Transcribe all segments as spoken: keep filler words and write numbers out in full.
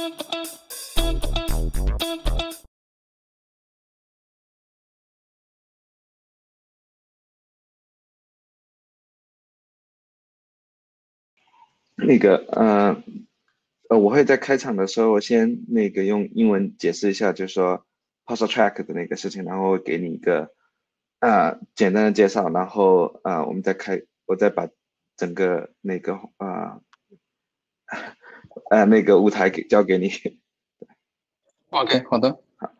那个呃呃，我会在开场的时候先那个用英文解释一下，就是说 parser track 的那个事情，然后给你一个呃简单的介绍，然后呃我们再开，我再把整个那个呃呃那个舞台给交给你。 OK， 好的。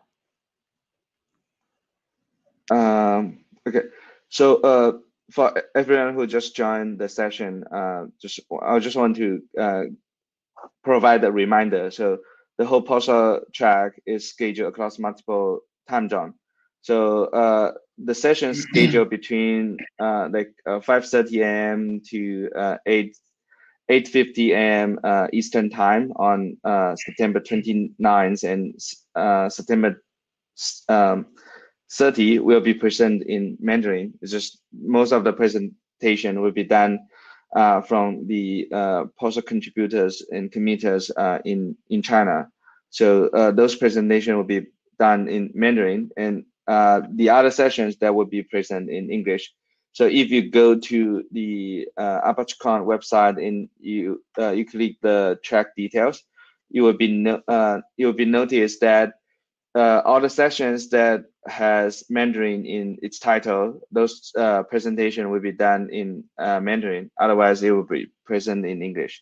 Um, okay, so uh, for everyone who just joined the session, uh, just I just want to uh, provide a reminder. So the whole Pulsar track is scheduled across multiple time zone. So uh, the session is scheduled between uh, like uh, five thirty a m to uh, eight eight fifty a m Uh, Eastern time on uh, September twenty-ninth and uh, September um, thirty will be present in Mandarin. It's just most of the presentation will be done uh, from the uh, postal contributors and committers uh, in, in China. So uh, those presentations will be done in Mandarin, and uh, the other sessions that will be present in English. So if you go to the uh, ApacheCon website and you uh, you click the track details, you will be no, uh, you will be noticed that uh, all the sessions that has Mandarin in its title, those uh, presentation will be done in uh, Mandarin. Otherwise, it will be present in English.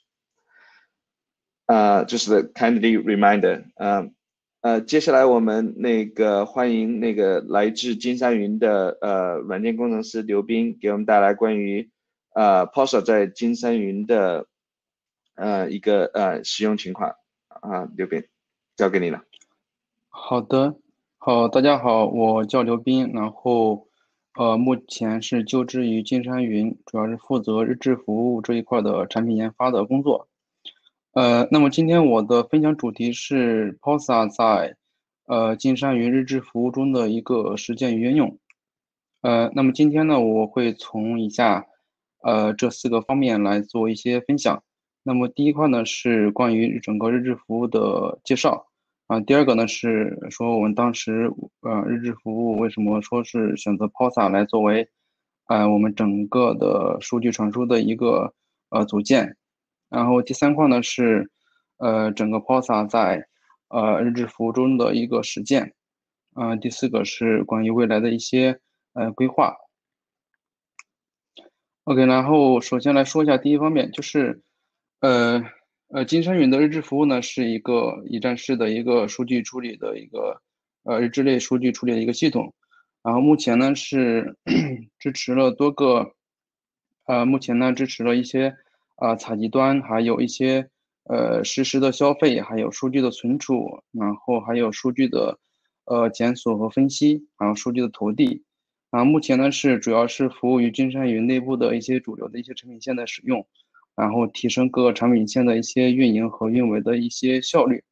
Uh, just a kindly reminder. 呃呃，接下来我们那个欢迎那个来自金山云的呃软件工程师刘斌给我们带来关于呃 Pulsar 在金山云的呃一个呃使用情况啊，刘斌，交给你了。 好的，好，大家好，我叫刘斌，然后呃，目前是就职于金山云，主要是负责日志服务这一块的产品研发的工作。呃，那么今天我的分享主题是 Pulsar 在呃金山云日志服务中的一个实践与应用。呃，那么今天呢，我会从以下呃这四个方面来做一些分享。那么第一块呢是关于整个日志服务的介绍啊，第二个呢是说我们当时呃日志服务为什么说是选择 Pulsar 来作为呃我们整个的数据传输的一个呃组件。然后第三块呢是呃整个 Pulsar 在呃日志服务中的一个实践。呃，第四个是关于未来的一些呃规划。OK，然后首先来说一下第一方面，就是呃呃金山云的日志服务呢是一个一站式的一个数据处理的一个呃日志类数据处理的一个系统。然后目前呢是支持了多个呃目前呢支持了一些呃采集端，还有一些呃实时的消费，还有数据的存储，然后还有数据的呃检索和分析，还有数据的投递。啊，目前呢是主要是服务于金山云内部的一些主流的一些产品线的使用，然后提升各个产品线的一些运营和运维的一些效率。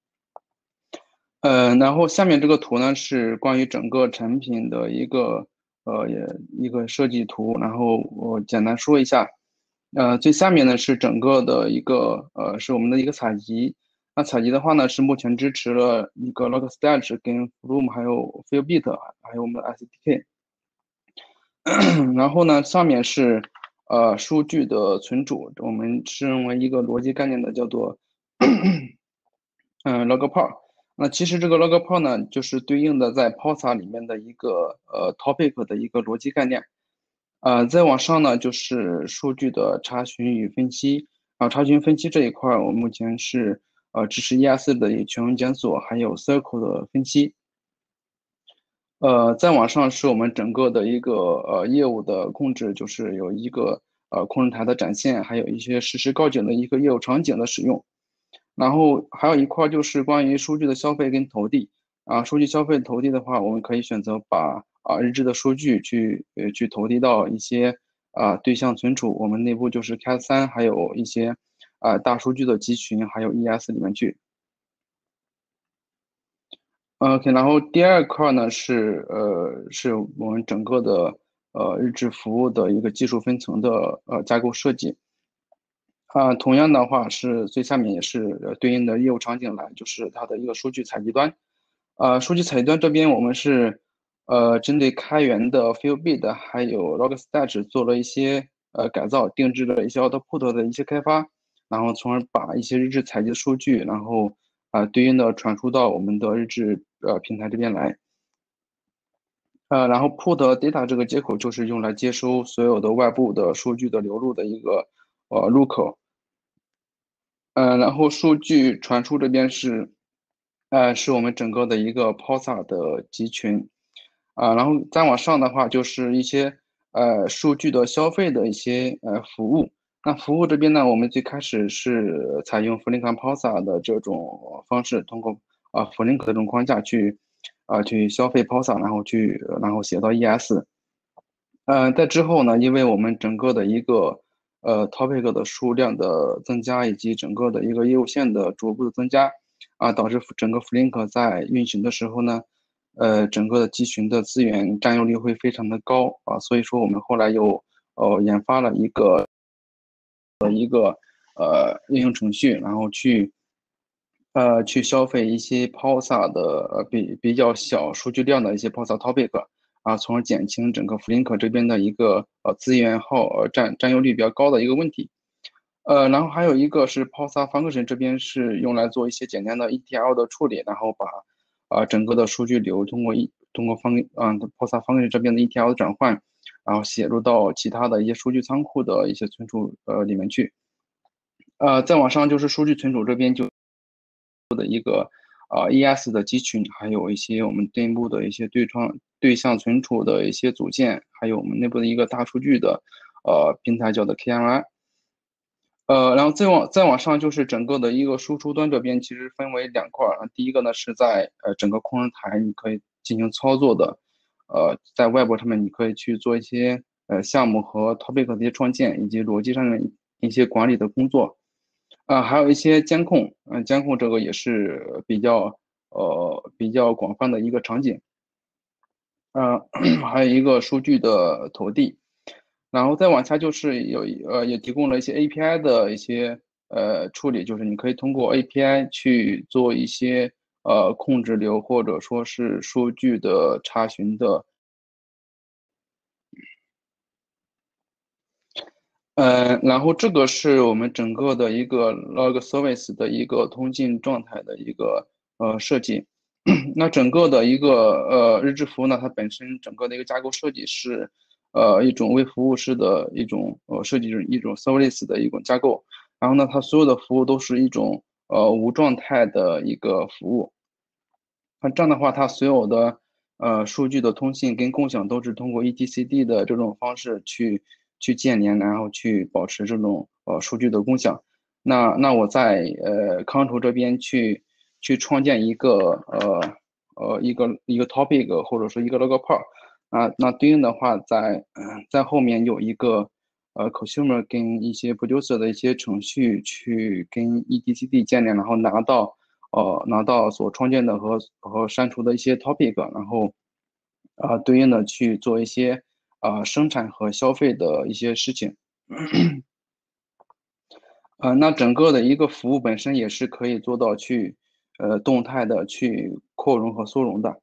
呃，然后下面这个图呢是关于整个产品的一个呃也一个设计图，然后我简单说一下。呃，最下面呢是整个的一个呃是我们的一个采集。那采集的话呢是目前支持了一个 Logstash 跟 Flume 还有 Fillbit 还有我们的 S D K。然后呢，上面是呃数据的存储，我们是认为一个逻辑概念的叫做嗯 log pool。那其实这个 log pool 呢，就是对应的在 Pulsar 里面的一个呃 topic 的一个逻辑概念。呃，再往上呢，就是数据的查询与分析。啊，查询分析这一块儿，我目前是呃支持 E S 的全文检索，还有 Circle 的分析。呃，再往上是我们整个的一个呃业务的控制，就是有一个呃控制台的展现，还有一些实时告警的一个业务场景的使用。然后还有一块就是关于数据的消费跟投递。啊，数据消费投递的话，我们可以选择把啊日志的数据去呃去投递到一些啊对象存储，我们内部就是 C A S 三，还有一些啊大数据的集群，还有 E S 里面去。OK，然后第二块呢是呃是我们整个的呃日志服务的一个技术分层的呃架构设计。 啊，同样的话是最下面也是呃对应的业务场景来，就是它的一个数据采集端。呃，数据采集端这边我们是呃针对开源的 field bit 还有 logstash 做了一些呃改造，定制了一些 output 的一些开发，然后从而把一些日志采集的数据，然后啊、呃对应的传输到我们的日志呃平台这边来。呃，然后 put data 这个接口就是用来接收所有的外部的数据的流入的一个呃入口。呃，然后数据传输这边是，呃，是我们整个的一个 Pulsar 的集群。啊，然后再往上的话就是一些呃数据的消费的一些呃服务。那服务这边呢，我们最开始是采用 Flink Pulsar 的这种方式，通过啊 Flink 的这种框架去啊去消费 Pulsar，然后去然后写到 E S。呃，在之后呢，因为我们整个的一个呃 topic 的数量的增加，以及整个的一个业务线的逐步的增加，啊，导致整个 Flink 在运行的时候呢，呃，整个的集群的资源占用率会非常的高啊，所以说我们后来又呃研发了一个呃应用程序，然后去呃去消费一些 Pulsar 的呃比比较小数据量的一些 Pulsar topic。啊，从而减轻整个 Flink 这边的一个呃资源耗呃占占用率比较高的一个问题。呃，然后还有一个是 Pulsar Function 这边是用来做一些简单的 E T L 的处理，然后把啊、呃整个的数据流通过一通过方嗯 Pulsar Function 这边的 E T L 的转换，然后写入到其他的一些数据仓库的一些存储呃里面去。呃，再往上就是数据存储这边就啊、E S 的集群，还有一些我们内部的一些对创对象存储的一些组件，还有我们内部的一个大数据的呃平台叫的 K M I。呃，然后再往再往上就是整个的一个输出端这边，其实分为两块儿。第一个呢是在呃整个控制台你可以进行操作的，呃，在外部上面你可以去做一些呃项目和 topic 的一些创建，以及逻辑上面一些管理的工作。啊、还有一些监控，嗯、监控这个也是比较呃比较广泛的一个场景。呃，还有一个数据的投递。然后再往下就是有一呃也提供了一些 A P I 的一些呃处理，就是你可以通过 A P I 去做一些呃控制流或者说是数据的查询的。呃，然后这个是我们整个的一个 log service 的一个通信状态的一个呃设计。那整个的一个呃日志服务呢，它本身整个的一个架构设计是呃一种微服务式的一种呃设计一种 service 的一种架构。然后呢，它所有的服务都是一种呃无状态的一个服务。那这样的话，它所有的呃数据的通信跟共享都是通过 E T C D 的这种方式去去建联，然后去保持这种呃数据的共享。那那我在呃康图这边去去创建一个呃呃一个一个 topic 或者说一个 log part。啊，那对应的话在，嗯在后面有一个呃 consumer 跟一些 producer 的一些程序去跟 E T C D 建联，然后拿到呃拿到所创建的和和删除的一些 topic，然后啊、对应的去做一些啊、生产和消费的一些事情。呃，那整个的一个服务本身也是可以做到去呃动态的去扩容和缩容的。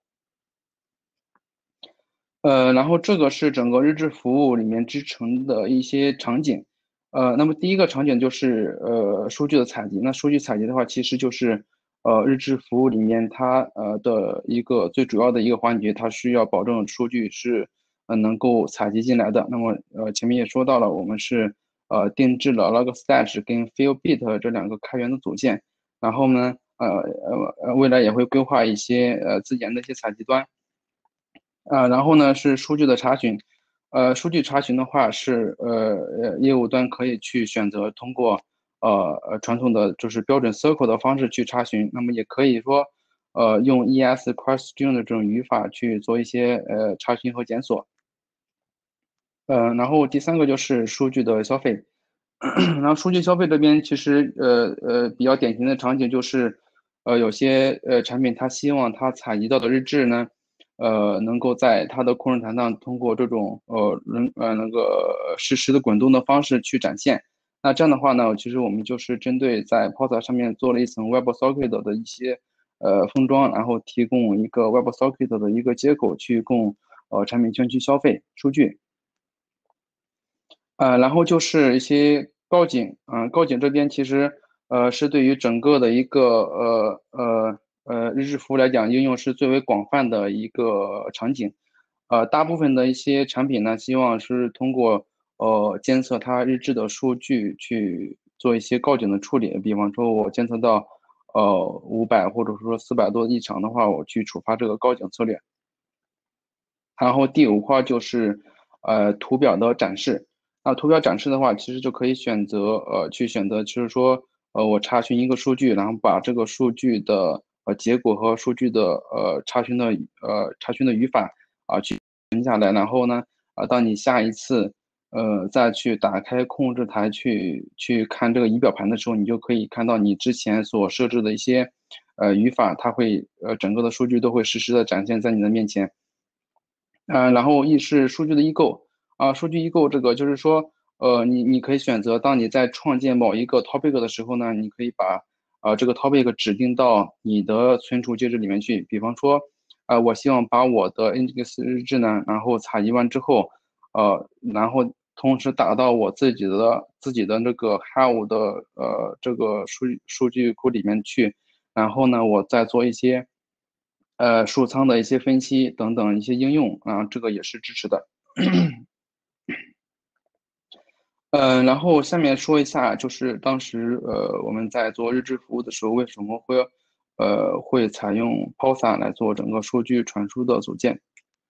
呃，然后这个是整个日志服务里面支撑的一些场景。呃，那么第一个场景就是呃数据的采集。那数据采集的话，其实就是呃日志服务里面它呃的一个最主要的一个环节，它需要保证数据是呃能够采集进来的。那么呃前面也说到了，我们是呃定制了 logstash 跟 fieldbit 这两个开源的组件。然后呢呃呃呃未来也会规划一些呃自研的一些采集端。啊，然后呢是数据的查询。呃，数据查询的话是呃呃业务端可以去选择通过呃呃传统的就是标准 circle 的方式去查询，那么也可以说呃用 E S question 的这种语法去做一些呃查询和检索。呃，然后第三个就是数据的消费。然后数据消费这边其实呃呃比较典型的场景就是，呃有些呃产品它希望它采集到的日志呢，呃能够在它的控制台上通过这种呃人呃那个实时的滚动的方式去展现。 那这样的话呢，其实我们就是针对在 Pulsar 上面做了一层 WebSocket 的一些呃封装，然后提供一个 WebSocket 的一个接口去供呃产品圈去消费数据。呃，然后就是一些高景，嗯、高景这边其实呃是对于整个的一个呃呃呃日志服务来讲，应用是最为广泛的一个场景。呃，大部分的一些产品呢，希望是通过呃监测它日志的数据去做一些高景的处理，比方说我监测到呃五百或者说四百多异常的话，我去触发这个高景策略。然后第五块就是呃图表的展示。那图表展示的话，其实就可以选择呃去选择，就是说呃我查询一个数据，然后把这个数据的呃结果和数据的呃查询的呃查询的语法啊去存下来，然后呢啊当你下一次呃再去打开控制台去去看这个仪表盘的时候，你就可以看到你之前所设置的一些呃语法，它会呃整个的数据都会实时的展现在你的面前。嗯，然后一是数据的异构啊，数据异构这个就是说，呃，你你可以选择，当你在创建某一个 topic 的时候呢，你可以把啊、这个 topic 指定到你的存储介质里面去。比方说，啊、我希望把我的 index 日志呢，然后采集完之后，呃，然后同时打到我自己的自己的那个 have 的呃这个数数据库里面去，然后呢，我再做一些。呃，数仓的一些分析等等一些应用啊，这个也是支持的。嗯，然后下面说一下，就是当时呃我们在做日志服务的时候，为什么会呃会采用 Pulsar 来做整个数据传输的组件？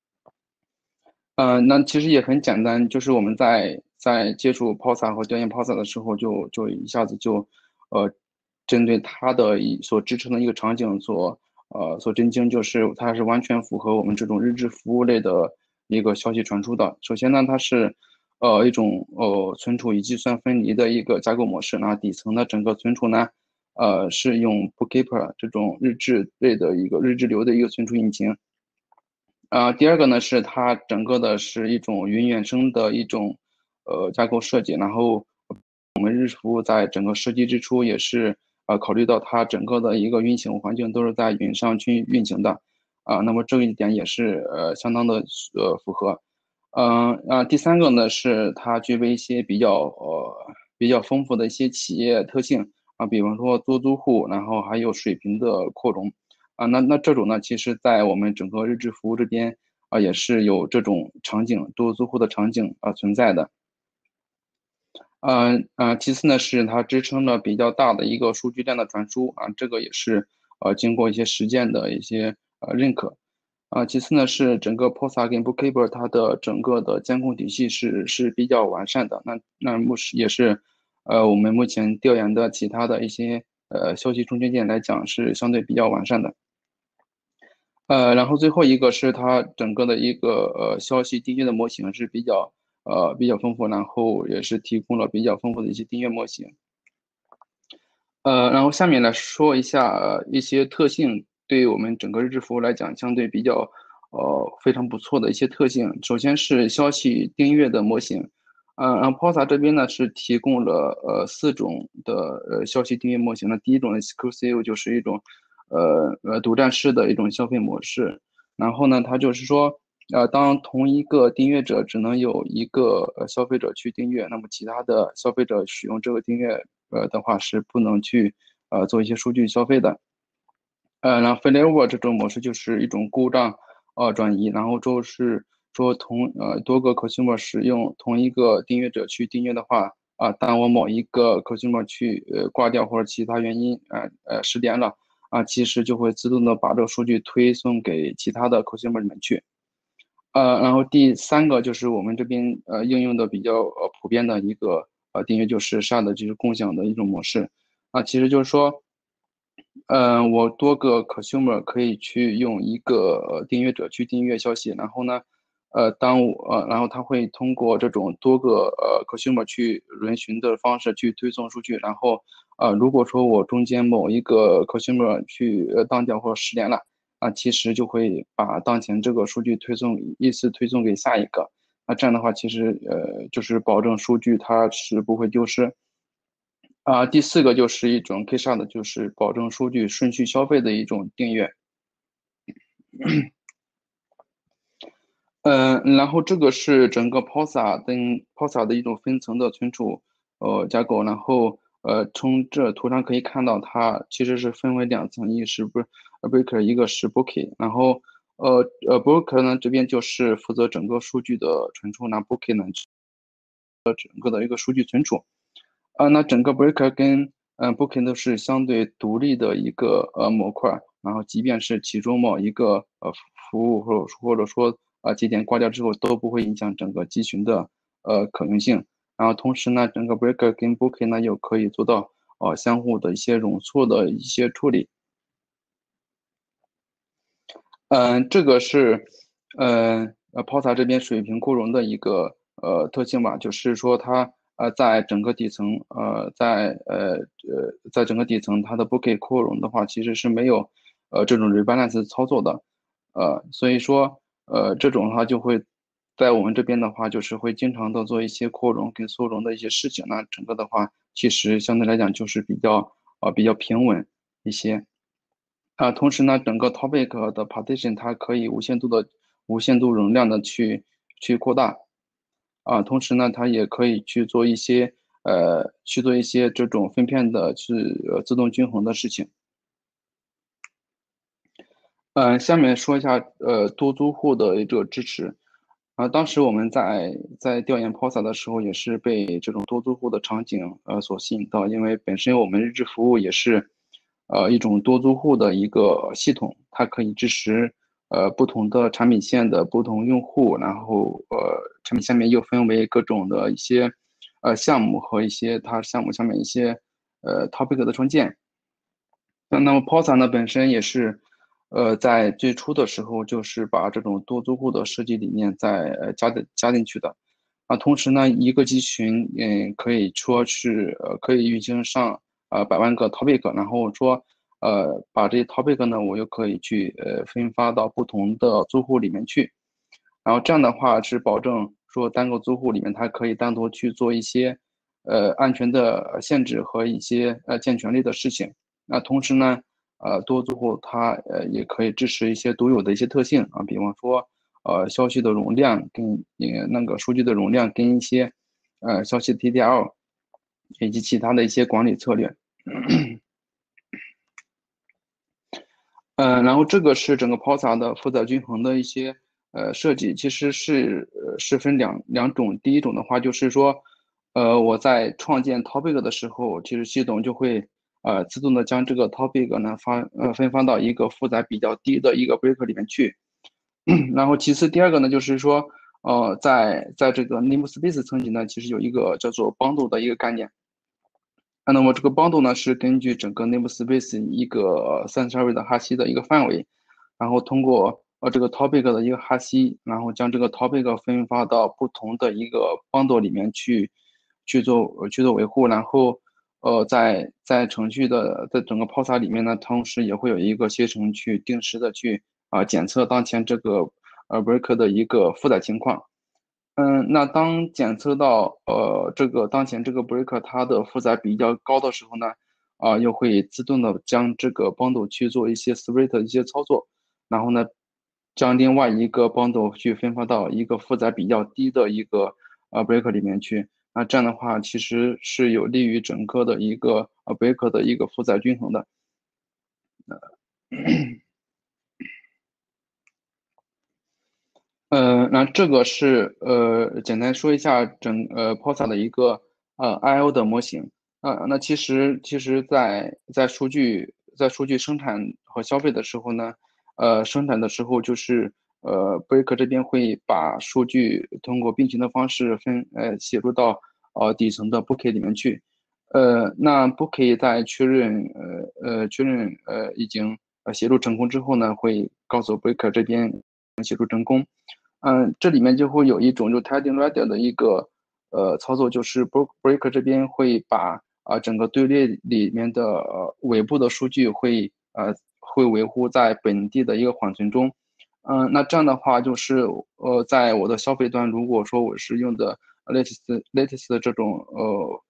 呃，那其实也很简单，就是我们在在接触 Pulsar 和调研 Pulsar 的时候就，就一下子就，呃，针对它的一所支撑的一个场景所，呃，所震惊，就是它是完全符合我们这种日志服务类的一个消息传输的。首先呢，它是，呃，一种呃存储与计算分离的一个架构模式，那底层的整个存储呢，呃，是用 Bookkeeper 这种日志类的一个日志流的一个存储引擎。啊，第二个呢是它整个的是一种云原生的一种呃架构设计，然后我们日服务在整个设计之初也是呃考虑到它整个的一个运行环境都是在云上去运行的，啊，那么这一点也是呃相当的呃符合。嗯啊，第三个呢是它具备一些比较呃比较丰富的一些企业特性啊，比方说多租户，然后还有水平的扩容。啊，那那这种呢，其实在我们整个日志服务这边啊，也是有这种场景多租户的场景啊存在的。嗯啊，其次呢是它支撑了比较大的一个数据量的传输啊，这个也是呃经过一些实践的一些呃认可。啊，其次呢是整个 Pulsar 跟 Bookkeeper 它的整个的监控体系是是比较完善的。那那目是也是呃我们目前调研的其他的一些呃消息中间件来讲是相对比较完善的。呃，然后最后一个是它整个的一个呃消息订阅的模型是比较呃比较丰富，然后也是提供了比较丰富的一些订阅模型。呃，然后下面来说一下呃一些特性，对于我们整个日志服务来讲，相对比较呃非常不错的一些特性。首先是消息订阅的模型，呃，然后 Pulsar 这边呢是提供了呃四种的呃消息订阅模型的。第一种 exclusive 就是一种呃呃独占式的一种消费模式，然后呢，它就是说。呃，当同一个订阅者只能有一个呃消费者去订阅，那么其他的消费者使用这个订阅呃的话是不能去呃做一些数据消费的。呃，然后 failover 这种模式就是一种故障呃转移，然后就是说同呃多个 consumer 使用同一个订阅者去订阅的话，啊、当我某一个 consumer 去呃挂掉或者其他原因呃呃失联了啊、其实就会自动的把这个数据推送给其他的 consumer 里面去。呃，然后第三个就是我们这边呃应用的比较呃普遍的一个呃订阅就是 shard 就是共享的一种模式啊，其实就是说，呃，我多个 consumer 可以去用一个呃订阅者去订阅消息，然后呢，呃，当我呃，然后他会通过这种多个呃 consumer 去轮询的方式去推送数据，然后呃，如果说我中间某一个 consumer 去呃当掉或者失联了。啊，其实就会把当前这个数据推送依次推送给下一个。那这样的话，其实呃就是保证数据它是不会丢失。 啊，第四个就是一种 Kshard，就是保证数据顺序消费的一种订阅。嗯，然后这个是整个 Pulsar 跟 Pulsar 的一种分层的存储呃架构，然后呃从这图上可以看到，它其实是分为两层，一是不是 Breaker，一个是 Bookie，然后呃呃 Broker 呢这边就是负责整个数据的存储，那 Bookie 呢整个的一个数据存储。啊，那整个 Breaker 跟嗯 Booking 都是相对独立的一个呃模块，然后即便是其中某一个呃服务或者或者说啊节点挂掉之后，都不会影响整个集群的呃可用性。然后同时呢，整个 Breaker 跟 Booking 呢又可以做到呃相互的一些容错的一些处理。嗯，这个是，呃呃 p o s a 这边水平扩容的一个呃特性吧，就是说它呃在整个底层呃在呃呃在整个底层它的 bookie 扩容的话，其实是没有呃这种 rebalance 操作的，呃所以说呃这种的话就会在我们这边的话，就是会经常的做一些扩容跟缩容的一些事情，那整个的话其实相对来讲就是比较呃比较平稳一些。啊，同时呢，整个 topic 的 partition 它可以无限度的、无限度容量的去去扩大，啊，同时呢，它也可以去做一些呃去做一些这种分片的是呃自动均衡的事情。嗯，下面说一下呃多租户的这个支持。啊，当时我们在在调研 P O S A 的时候，也是被这种多租户的场景呃所吸引到，因为本身我们日志服务也是呃一种多租户的一个系统，它可以支持呃不同的产品线的不同用户，然后呃产品下面又分为各种的一些呃项目和一些它项目下面一些呃 topic 的创建。那那么 P O S A 呢本身也是，呃，在最初的时候就是把这种多租户的设计理念在呃加的加进去的，啊，同时呢，一个集群，嗯，可以说是呃可以运行上呃百万个 topic，然后说呃把这些 topic 呢，我又可以去呃分发到不同的租户里面去，然后这样的话是保证说单个租户里面它可以单独去做一些呃安全的限制和一些呃健全力的事情。那同时呢，呃，多租户它呃也可以支持一些独有的一些特性啊，比方说呃消息的容量跟呃那个数据的容量跟一些呃消息 T D L 以及其他的一些管理策略。呃，然后这个是整个 P O S A 的负载均衡的一些呃设计，其实是呃是分两两种。第一种的话就是说，呃，我在创建 topic 的时候，其实系统就会呃自动的将这个 topic 呢发呃分发到一个负载比较低的一个 break 里面去。然后其次第二个呢，就是说，呃，在在这个 namespace 层级呢，其实有一个叫做 bundle 的一个概念。啊那么这个 bundle 呢，是根据整个 namespace 一个三十二位的哈希的一个范围，然后通过呃这个 topic 的一个哈希，然后将这个 topic 分发到不同的一个 bundle 里面去去做呃去做维护，然后呃在在程序的在整个 P O S A 里面呢，同时也会有一个携程去定时的去啊、检测当前这个呃 break 的一个负载情况。嗯，那当检测到呃这个当前这个 breaker 它的负载比较高的时候呢，啊、又会自动的将这个 bundle 去做一些 split 的一些操作，然后呢，将另外一个 bundle 去分发到一个负载比较低的一个呃 breaker 里面去。那这样的话，其实是有利于整个的一个呃 breaker 的一个负载均衡的。呃，那这个是呃，简单说一下整呃 P O S A 的一个呃 I O 的模型。啊、那其实其实在在数据在数据生产和消费的时候呢，呃，生产的时候就是呃 Breaker 这边会把数据通过并行的方式分呃写入到呃底层的 Bookie 里面去。呃，那 Bookie 在确认呃呃确认呃已经呃写入成功之后呢，会告诉 Breaker 这边写入成功。嗯，这里面就会有一种就 tidying ready 的一个呃操作，就是 break breaker 这边会把啊、整个队列里面的呃尾部的数据会呃会维护在本地的一个缓存中。嗯，那这样的话就是呃在我的消费端，如果说我是用的 latest latest 的这种呃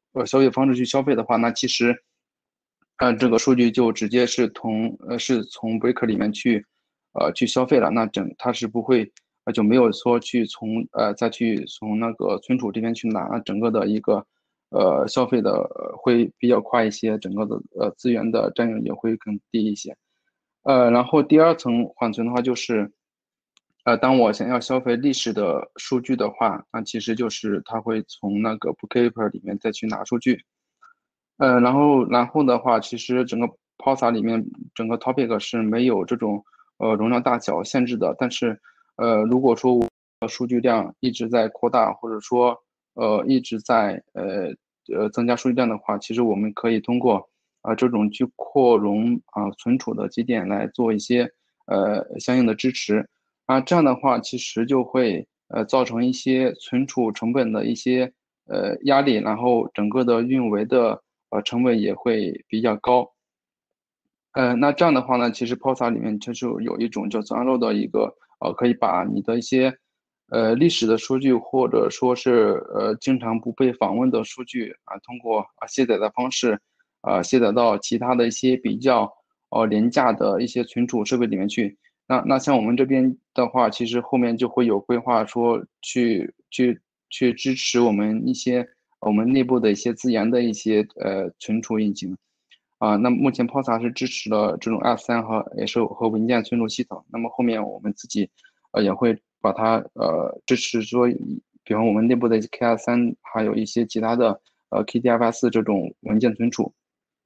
呃消费方式去消费的话，那其实呃这个数据就直接是从呃是从 breaker 里面去呃去消费了，那整它是不会呃就没有说去从呃再去从那个存储这边去拿整个的一个呃消费的呃会比较快一些，整个的呃资源的占用也会更低一些。呃，然后第二层缓存的话就是，呃，当我想要消费历史的数据的话，那其实就是它会从那个 bookkeeper 里面再去拿数据。呃，然后然后的话，其实整个 P O S A 里面整个 topic 是没有这种呃容量大小限制的，但是呃，如果说我的数据量一直在扩大，或者说呃一直在呃呃增加数据量的话，其实我们可以通过啊、呃这种去扩容啊、存储的节点来做一些呃相应的支持啊，这样的话其实就会呃造成一些存储成本的一些呃压力，然后整个的运维的呃成本也会比较高。呃，那这样的话呢，其实 P O S A 里面就是有一种叫做 unload 的一个呃，可以把你的一些呃历史的数据，或者说是呃经常不被访问的数据啊，通过啊卸载的方式啊卸载到其他的一些比较呃廉价的一些存储设备里面去。那那像我们这边的话，其实后面就会有规划说去去去支持我们一些我们内部的一些自研的一些呃存储引擎。啊，那目前 P O S A 是支持了这种 F 三和 H 和文件存储系统。那么后面我们自己呃也会把它呃支持说，比方我们内部的 K R 三，还有一些其他的呃 K D F S 这种文件存储。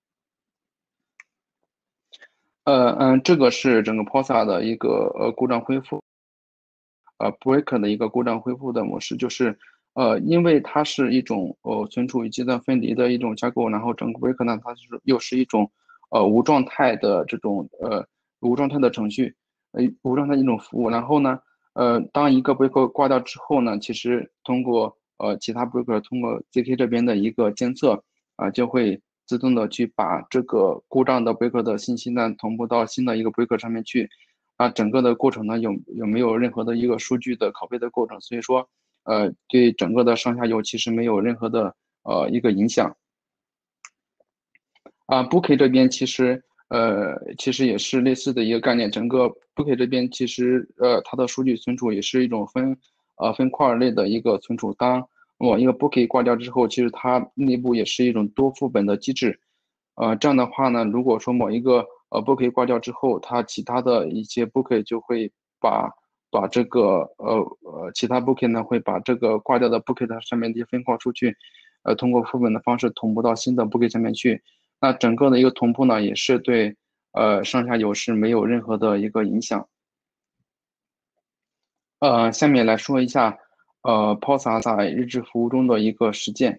呃嗯，这个是整个 P O S A 的一个呃故障恢复。呃 breaker 的一个故障恢复的模式，就是呃，因为它是一种呃存储与计算分离的一种架构，然后整个 breaker 呢，它是又是一种呃无状态的这种呃无状态的程序，呃无状态的一种服务。然后呢，呃，当一个 breaker 挂掉之后呢，其实通过呃其他 breaker 通过 Z K 这边的一个监测啊、就会自动的去把这个故障的 breaker 的信息呢同步到新的一个 breaker 上面去。啊，整个的过程呢有有没有任何的一个数据的拷贝的过程，所以说，呃，对整个的上下游其实没有任何的呃一个影响。啊 b o o k 这边其实呃其实也是类似的一个概念，整个 b o o k 这边其实呃它的数据存储也是一种分呃分块类的一个存储。当某一个 b o o k 挂掉之后，其实它内部也是一种多副本的机制。呃，这样的话呢，如果说某一个呃 b o o k 挂掉之后，它其他的一些 b o o k 就会把把这个呃呃其他 b o o k 呢会把这个挂掉的 b o o k 的上面的一些分块数据，呃通过副本的方式同步到新的 b o o k 上面去。那整个的一个同步呢，也是对呃上下游是没有任何的一个影响。呃，下面来说一下呃 P O S A 在日志服务中的一个实践。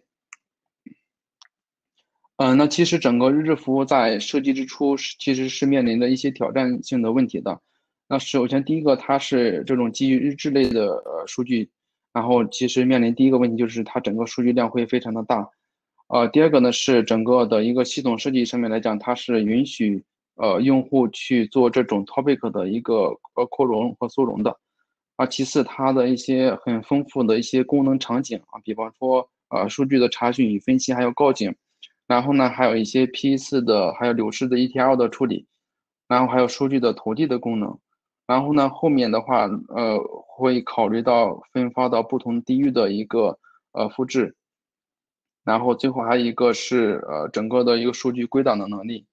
嗯、呃那其实整个日志服务在设计之初是其实是面临的一些挑战性的问题的。那首先第一个，它是这种基于日志类的呃数据，然后其实面临第一个问题就是它整个数据量会非常的大。呃，第二个呢是整个的一个系统设计上面来讲，它是允许呃用户去做这种 topic 的一个呃扩容和缩容的。啊，其次它的一些很丰富的一些功能场景啊，比方说呃数据的查询与分析，还有告警。然后呢，还有一些批次的，还有流式的 E T L 的处理，然后还有数据的投递的功能。然后呢，后面的话，呃，会考虑到分发到不同地域的一个呃复制。然后最后还有一个是呃整个的一个数据归档的能力。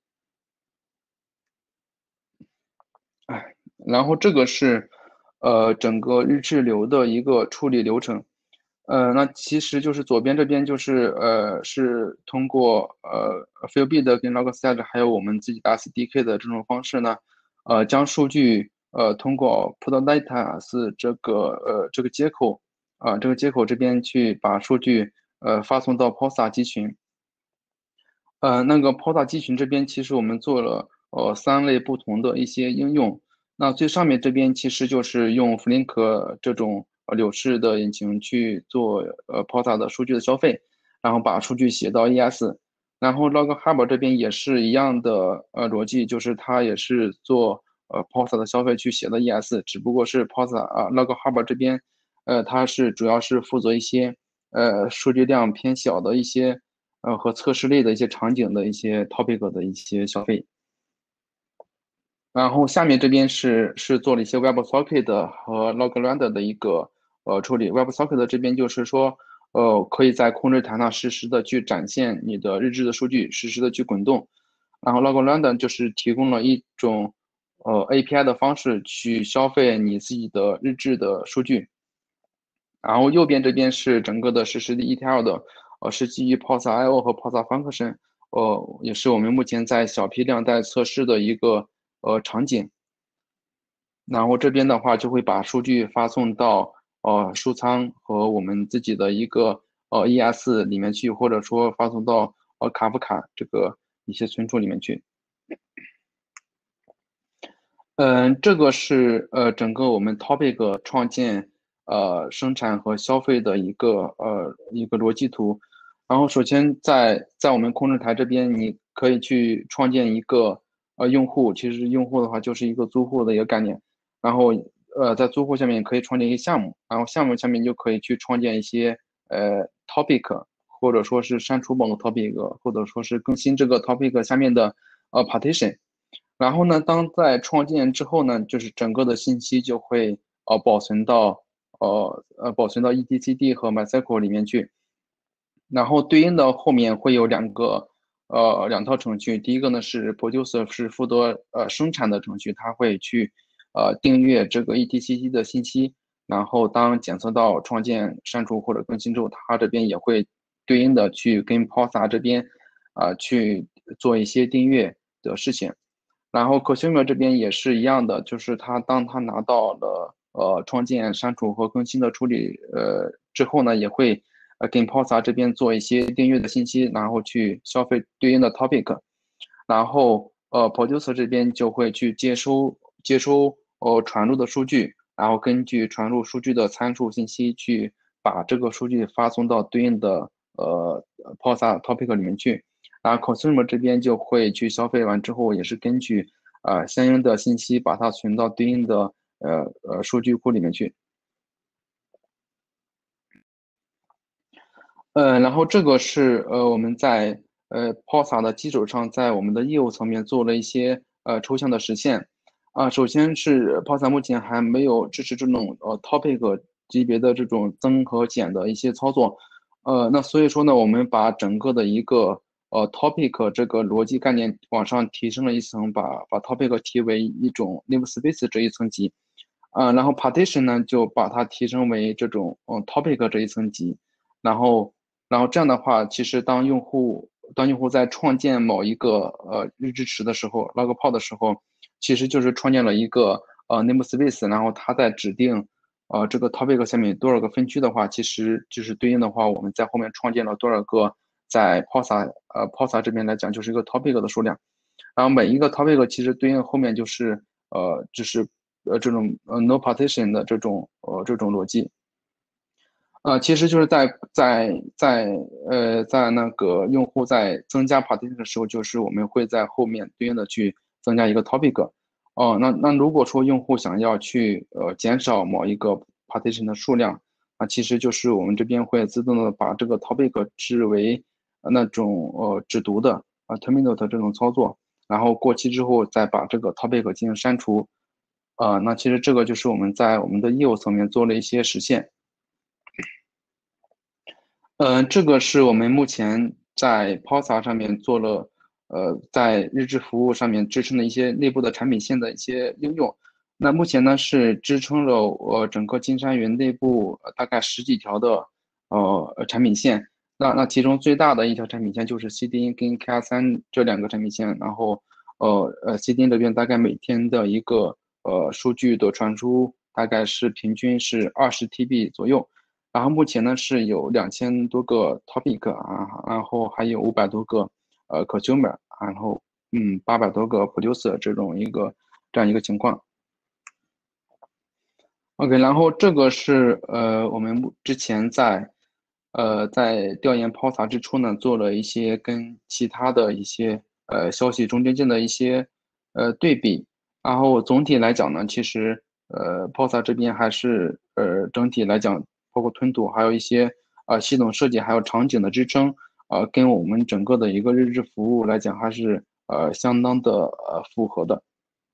哎，然后这个是呃整个日志流的一个处理流程。呃，那其实就是左边这边就是呃是通过呃 FillB 的跟 logstash 还有我们自己的 S D K 的这种方式呢，呃将数据呃通过 put data 是这个呃这个接口啊、这个接口这边去把数据呃发送到 P O S A 集群。呃，那个 P O S A 集群这边，其实我们做了呃三类不同的一些应用。那最上面这边其实就是用 Flink 这种呃柳式的引擎去做呃 P O S A 的数据的消费，然后把数据写到 E S。然后 Log Hub 这边也是一样的呃逻辑，就是它也是做呃 P O S A 的消费去写的 E S，只不过是 P O S A 啊 Log Hub 这边呃它是主要是负责一些呃数据量偏小的一些。 呃和测试类的一些场景的一些 topic 的一些消费。然后下面这边是是做了一些 WebSocket 和 Log-Render 的一个呃处理。WebSocket 这边就是说，呃，可以在控制台上实时的去展现你的日志的数据，实时的去滚动。然后 Log-Render 就是提供了一种呃 A P I 的方式去消费你自己的日志的数据。然后右边这边是整个的实时的 E T L 的，呃，是基于 Pulsar I O 和 Pulsar Function，呃，也是我们目前在小批量在测试的一个呃场景。然后这边的话就会把数据发送到呃数仓和我们自己的一个呃 E S 里面去，或者说发送到呃卡夫卡这个一些存储里面去。嗯，这个是呃整个我们 topic 创建、呃生产和消费的一个呃一个逻辑图。然后首先在在我们控制台这边，你可以去创建一个呃用户，其实用户的话就是一个租户的一个概念。然后呃在租户下面可以创建一个项目，然后项目下面就可以去创建一些呃 topic，或者说是删除某个 topic，或者说是更新这个 topic 下面的呃 partition。然后呢，当在创建之后呢，就是整个的信息就会呃保存到呃呃保存到 etcd 和 MySQL 里面去。然后对应的后面会有两个呃两套程序，第一个呢是 Producer 是负责呃生产的程序，它会去呃订阅这个 etcd 的信息，然后当检测到创建、删除或者更新之后，它这边也会对应的去跟 Pulsar 这边啊、呃去做一些订阅的事情。然后 consumer 这边也是一样的，就是他当他拿到了呃创建、删除和更新的处理呃之后呢，也会呃跟 Pulsar 这边做一些订阅的信息，然后去消费对应的 topic，然后呃 producer 这边就会去接收接收呃传入的数据，然后根据传入数据的参数信息去把这个数据发送到对应的呃 Pulsar topic 里面去。然后 consumer 这边就会去消费完之后，也是根据呃相应的信息把它存到对应的呃呃数据库里面去。呃，然后这个是呃我们在呃 Pulsar 的基础上，在我们的业务层面做了一些呃抽象的实现。啊、首先是 Pulsar 目前还没有支持这种呃 topic 级别的这种增和减的一些操作。呃，那所以说呢，我们把整个的一个呃 topic 这个逻辑概念往上提升了一层，把把 topic 提为一种 namespace 这一层级。啊、然后 partition 呢就把它提升为这种嗯、呃 topic 这一层级。然后然后这样的话，其实当用户当用户在创建某一个呃日志池的时候，log pod 的时候，其实就是创建了一个呃 namespace，然后它在指定呃这个 topic 下面有多少个分区的话，其实就是对应的话，我们在后面创建了多少个在 Pulsar 呃 Pulsar 这边来讲就是一个 topic 的数量。然后每一个 topic 其实对应后面就是呃就是呃这种呃 no partition 的这种呃这种逻辑。呃，其实就是在在在呃在那个用户在增加 partition 的时候，就是我们会在后面对应的去增加一个 topic。哦，那那如果说用户想要去呃减少某一个 partition 的数量，那其实就是我们这边会自动的把这个 topic 置为呃那种呃只读的啊 terminal 的这种操作，然后过期之后再把这个 topic 进行删除。啊、那其实这个就是我们在我们的业务层面做了一些实现。呃，这个是我们目前在 Pulsar 上面做了，呃，在日志服务上面支撑的一些内部的产品线的一些应用。那目前呢是支撑了呃整个金山云内部呃大概十几条的呃呃产品线。那那其中最大的一条产品线就是 C D N 跟 K R 三这两个产品线。然后呃呃 C D N 这边大概每天的一个呃数据的传输大概是平均是二十 T B 左右。然后目前呢是有两千多个 topic 啊，然后还有五百多个呃 consumer，然后嗯八百多个 producer 这种一个这样一个情况。OK，然后这个是呃我们目之前在呃在调研泡茶之初呢，做了一些跟其他的一些呃消息中间件的一些呃对比。然后总体来讲呢，其实呃泡茶这边还是呃整体来讲，包括吞吐，还有一些呃系统设计，还有场景的支撑， 呃跟我们整个的一个日志服务来讲还是呃相当的呃符合的。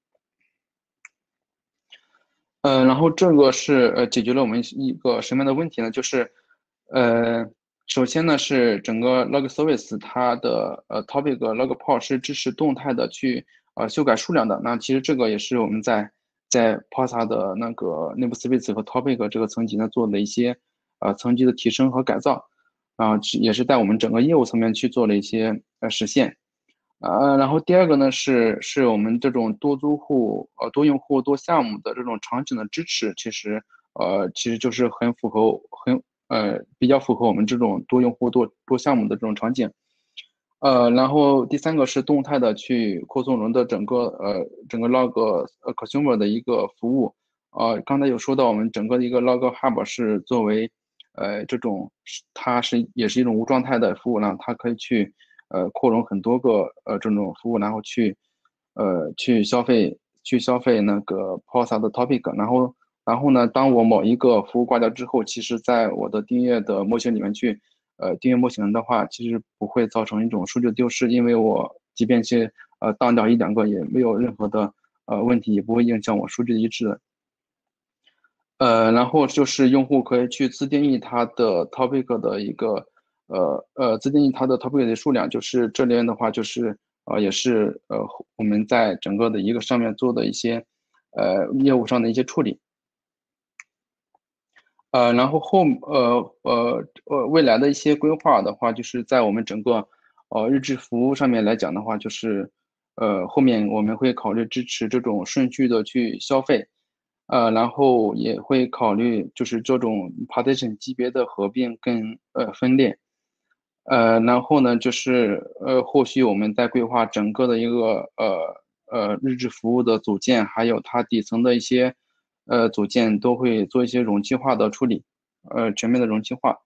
呃，然后这个是呃解决了我们一个什么样的问题呢？就是呃首先呢是整个 log service 它的呃 topic log poll 是支持动态的去呃修改数量的。那其实这个也是我们在在 Pulsar 的那个内部 service 和 topic 这个层级呢做了一些呃层级的提升和改造，啊、是也是在我们整个业务层面去做了一些呃实现。呃，然后第二个呢是是我们这种多租户、呃多用户、多项目的这种场景的支持，其实呃其实就是很符合很呃比较符合我们这种多用户多多项目的这种场景。呃，然后第三个是动态的去扩充人的整个呃整个 log 呃 consumer 的一个服务。呃，刚才有说到我们整个的一个 log hub 是作为呃这种它是也是一种无状态的服务呢，它可以去呃扩容很多个呃这种服务，然后去呃去消费去消费那个 Pulsar 的 topic。然后然后呢，当我某一个服务挂掉之后，其实在我的订阅的模型里面去呃订阅模型的话，其实不会造成一种数据丢失，因为我即便是呃当掉一两个也没有任何的呃问题，也不会影响我数据的一致的。呃，然后就是用户可以去自定义它的 topic 的一个呃呃自定义它的 topic 的数量，就是这边的话就是呃也是呃我们在整个的一个上面做的一些呃业务上的一些处理。呃，然后后呃呃呃未来的一些规划的话，就是在我们整个呃日志服务上面来讲的话，就是呃后面我们会考虑支持这种顺序的去消费。呃，然后也会考虑就是这种 partition 级别的合并跟呃分裂。呃，然后呢就是呃后续我们在规划整个的一个呃呃日志服务的组件，还有它底层的一些呃组件都会做一些容器化的处理，呃全面的容器化。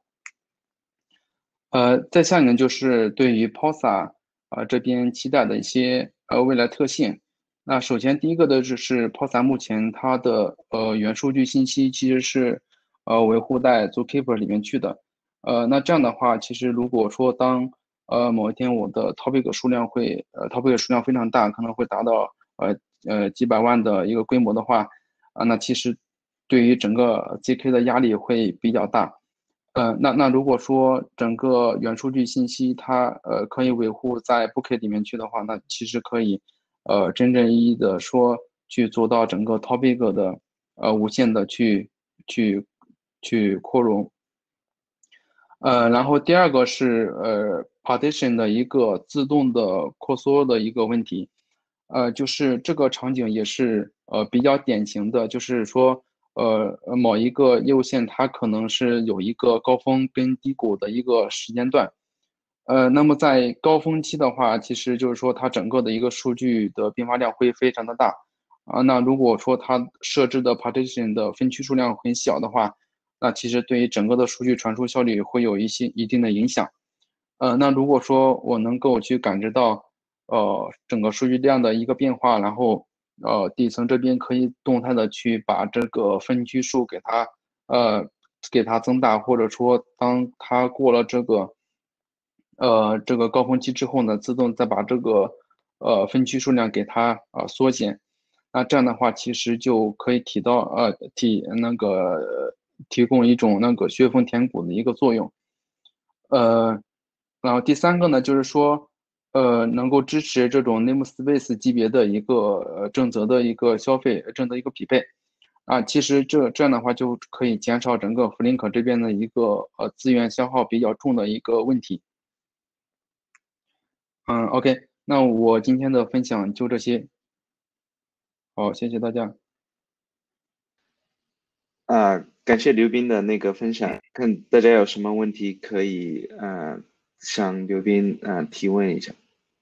呃，再下一个就是对于 Pulsar 啊、这边期待的一些呃未来特性。那首先第一个的就是 Pulsar 目前它的呃原数据信息其实是呃维护在 Zookeeper 里面去的。呃，那这样的话，其实如果说当呃某一天我的 topic 数量会呃 topic 数量非常大，可能会达到呃呃几百万的一个规模的话，啊、那其实对于整个 Z K 的压力会比较大。呃，那那如果说整个原数据信息它呃可以维护在 bucket 里面去的话，那其实可以呃真正意义的说去做到整个 topic 的呃无限的去去去扩容。呃，然后第二个是呃 partition 的一个自动的扩缩的一个问题。呃，就是这个场景也是呃比较典型的，就是说呃呃某一个业务线它可能是有一个高峰跟低谷的一个时间段。呃，那么在高峰期的话，其实就是说它整个的一个数据的变化量会非常的大。啊，那如果说它设置的 partition 的分区数量很小的话，那其实对于整个的数据传输效率会有一些一定的影响。呃，那如果说我能够去感知到，呃，整个数据量的一个变化，然后呃底层这边可以动态的去把这个分区数给它呃给它增大，或者说当它过了这个呃这个高峰期之后呢，自动再把这个呃分区数量给它呃缩减。那这样的话，其实就可以提到呃提那个提供一种那个削峰填谷的一个作用。呃，然后第三个呢，就是说，呃，能够支持这种 namespace 级别的一个呃正则的一个消费正则一个匹配。啊，其实这这样的话就可以减少整个 Flink 这边的一个呃资源消耗比较重的一个问题。嗯，OK，那我今天的分享就这些，好，谢谢大家。 啊、感谢刘斌的那个分享，看大家有什么问题可以呃向刘斌呃提问一下。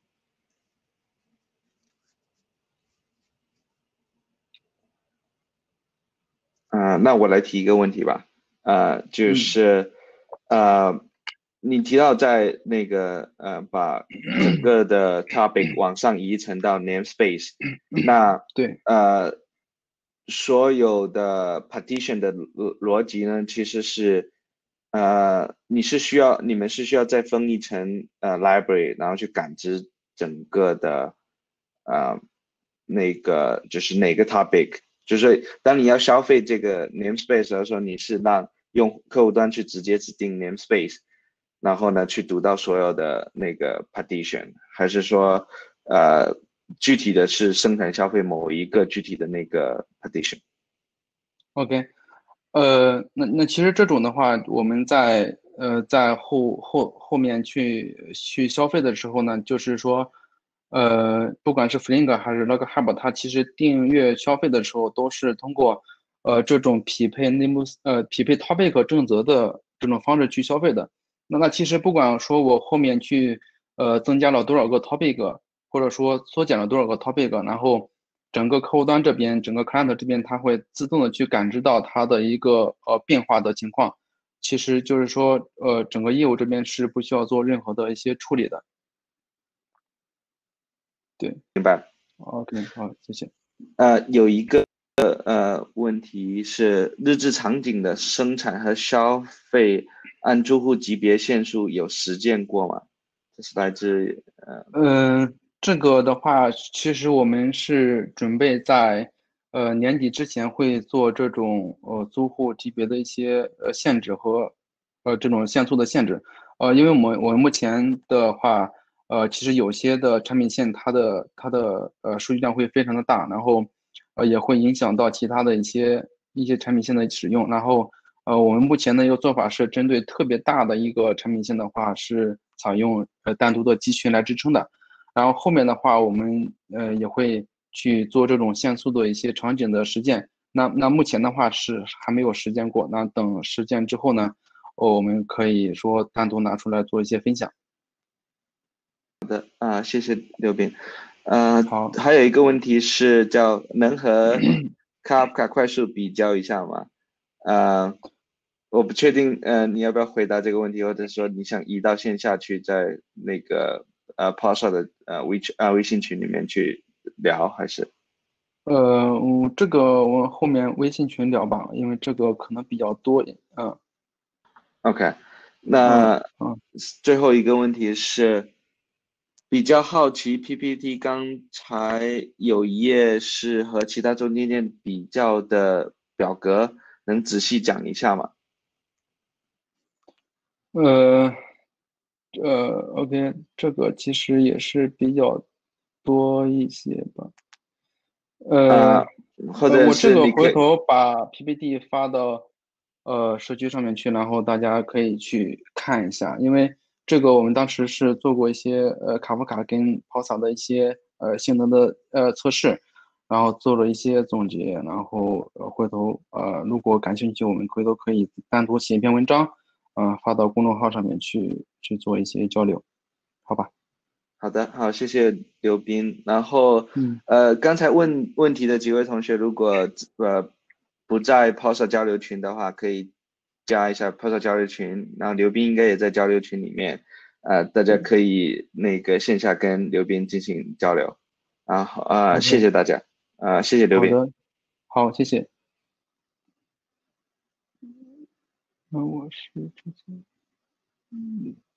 啊、那我来提一个问题吧。呃，就嗯是呃，你提到在那个呃把整个的 topic 往上移成到 namespace，那对， 呃所有的 partition 的逻逻辑呢，其实是呃，你是需要你们是需要再分一层呃 library，然后去感知整个的呃那个就是哪个 topic，就是当你要消费这个 namespace 的时候，你是让用客户端去直接指定 namespace，然后呢去读到所有的那个 partition，还是说呃具体的是生产消费某一个具体的那个 partition？ OK，呃，那那其实这种的话，我们在呃在后后后面去去消费的时候呢，就是说，呃，不管是 Flinger 还是 LogHub，它其实订阅消费的时候都是通过呃这种匹配 name 呃匹配 topic 正则的这种方式去消费的。那那其实不管说我后面去呃增加了多少个 topic，或者说缩减了多少个 topic，然后整个客户端这边，整个 client 这边，它会自动的去感知到它的一个呃变化的情况。其实就是说，呃，整个业务这边是不需要做任何的一些处理的。对明白。 ，OK，好，谢谢。 呃，有一个呃问题是，日志场景的生产和消费按住户级别限数有实践过吗？这是来自呃嗯，这个的话，其实我们是准备在呃年底之前会做这种呃租户级别的一些呃限制和呃这种限速的限制。呃，因为我们我们目前的话，呃，其实有些的产品线它的它的呃数据量会非常的大，然后呃也会影响到其他的一些一些产品线的使用。然后呃，我们目前的一个做法是针对特别大的一个产品线的话，是采用呃单独的集群来支撑的。然后后面的话，我们呃也会去做这种限速的一些场景的实践。那那目前的话是还没有实践过，那等实践之后呢，哦我们可以说单独拿出来做一些分享。 啊、谢谢刘斌。呃， 好， 还有一个问题是叫能和 Kafka 快速比较一下吗？呃，我不确定，呃，你要不要回答这个问题，或者说你想移到线下去，在那个呃 Pulsar 的呃微啊微信群里面去聊，还是？ 呃，嗯这个我后面微信群聊吧，因为这个可能比较多。嗯 OK， 嗯那嗯。 最后一个问题是，比较好奇 P P T 刚才有一页是和其他中间件比较的表格，能仔细讲一下吗？ 呃呃，OK，这个其实也是比较多一些吧。呃啊、或呃， 者我这个是你可以， 回头把 P P T 发到呃社区上面去，然后大家可以去看一下，因为这个我们当时是做过一些呃卡夫卡跟 p o s a 的一些呃性能的呃测试，然后做了一些总结，然后呃回头呃如果感兴趣，我们回头可以单独写一篇文章，嗯、发到公众号上面去去做一些交流，好吧？ 好的，好，谢谢刘斌。然后， 嗯。 呃，刚才问问题的几位同学，如果呃不在 P O S A 交流群的话，可以加一下 P O S A 交流群。然后刘斌应该也在交流群里面，呃，大家可以那个线下跟刘斌进行交流。然后啊、谢 OK， 谢大家，啊、谢谢刘斌。 好的，好，谢谢。那我是之前。嗯。